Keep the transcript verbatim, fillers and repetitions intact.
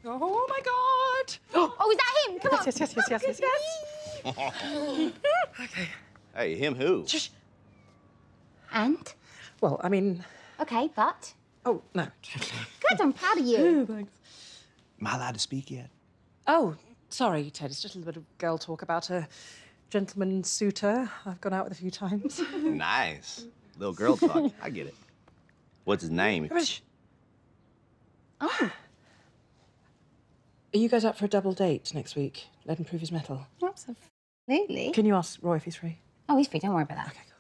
Oh, my God! Oh, is that him? Come on. Yes, yes, yes, yes, yes, yes, yes. OK. Hey, him who? Shush. And? Well, I mean... OK, but? Oh, no. Good, I'm proud of you. Thanks. Am I allowed to speak yet? Oh, sorry, Ted. It's just a little bit of girl talk about a gentleman suitor I've gone out with a few times. Nice. Little girl talk. I get it. What's his name? Oh. Are you guys up for a double date next week? Let him prove his mettle. Absolutely. Can you ask Roy if he's free? Oh, he's free. Don't worry about that. OK,